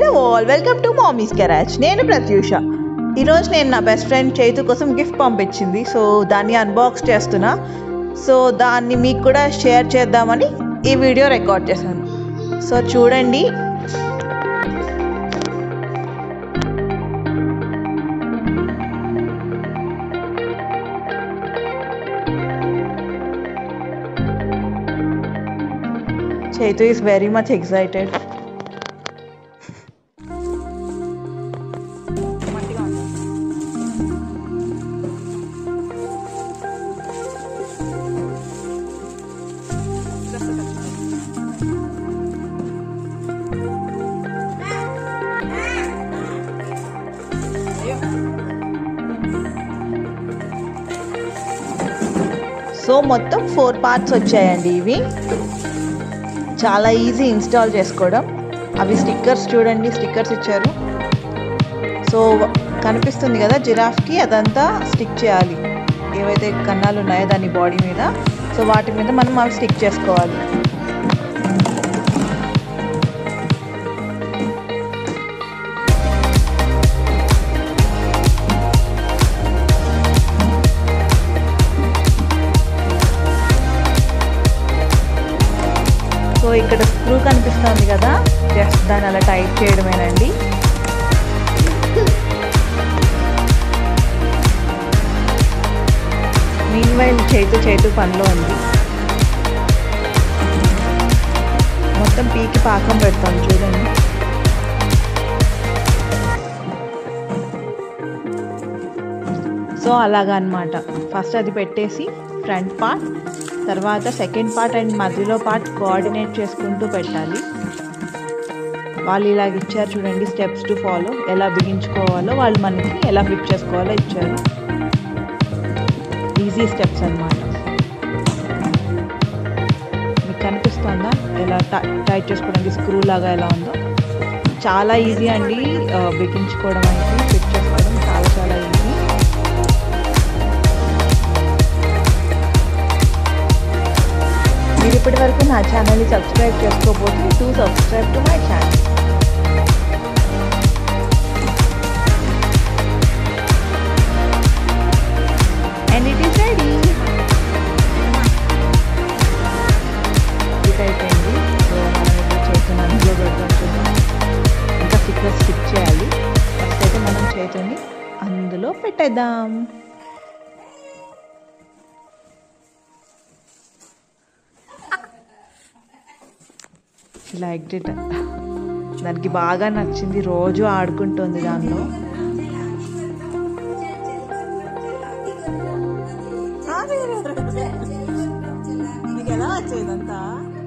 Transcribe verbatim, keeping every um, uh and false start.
The wall. Welcome to mommy's garage. నేను ప్రత్యూష. ఈరోజు నేను నా బెస్ట్ ఫ్రెండ్ చైతు కోసం గిఫ్ట్ పంపించింది. సో దాన్ని అన్బాక్స్ చేస్తున్నా. సో దాన్ని మీకు కూడా షేర్ చేద్దామని ఈ వీడియో రికార్డ్ చేశాను. సో చూడండి. Chaitu is very much excited. So మొత్తం ఫోర్ పార్ట్స్ వచ్చాయండి. ఇవి చాలా ఈజీ ఇన్స్టాల్ చేసుకోవడం. అవి స్టిక్కర్స్ చూడండి, స్టిక్కర్స్ ఇచ్చారు. సో కనిపిస్తుంది కదా జిరాఫ్కి, అదంతా స్టిక్ చేయాలి. ఏవైతే కన్నాలు ఉన్నాయో దాని బాడీ మీద, సో వాటి మీద మనం అవి స్టిక్ చేసుకోవాలి. సో ఇక్కడ స్క్రూ కనిపిస్తుంది కదా, జస్ట్ దాన్ని అలా టైట్ చేయడమేనండి. మీన్ వైల్ చేతు చేతు పనిలో ఉంది. మొత్తం పీకి పాకం పెడతాం చూడండి. సో అలాగా అన్నమాట. ఫస్ట్ అది పెట్టేసి ఫ్రంట్ పార్ట్, తర్వాత సెకండ్ పార్ట్ అండ్ మధ్యలో పార్ట్ కోఆర్డినేట్ చేసుకుంటూ పెట్టాలి. వాళ్ళు ఇలాగ ఇచ్చారు చూడండి, స్టెప్స్ టు ఫాలో. ఎలా బిగించుకోవాలో వాళ్ళు మనకి ఎలా ఫిట్ చేసుకోవాలో ఇచ్చారు. ఈజీ స్టెప్స్ అన్నమాట. మీకు కనిపిస్తుందా ఎలా టైట్ చేసుకోవడానికి స్క్రూ లాగా ఎలా ఉందో? చాలా ఈజీ అండి బిగించుకోవడం అనేది, ఫిట్ చేసుకోవడం చాలా చాలా ఈజీ. మీరు ఇప్పటి వరకు నా ఛానల్ని సబ్స్క్రైబ్ చేసుకోకపోతే to subscribe to my channel. And it is ready. ఇది అయిపోయింది. సో మనం ఇప్పుడు చేతుని అందులో పెడతాం చూద్దాం. ఇంకా స్టిక్కర్ స్టిక్ చేయాలి. ఫస్ట్ అయితే మనం చేతుని అందులో పెట్టేద్దాం. Like it. దానికి బాగా నచ్చింది, రోజు ఆడుకుంటుంది దానిలో. మీకు ఎలా వచ్చేదంతా?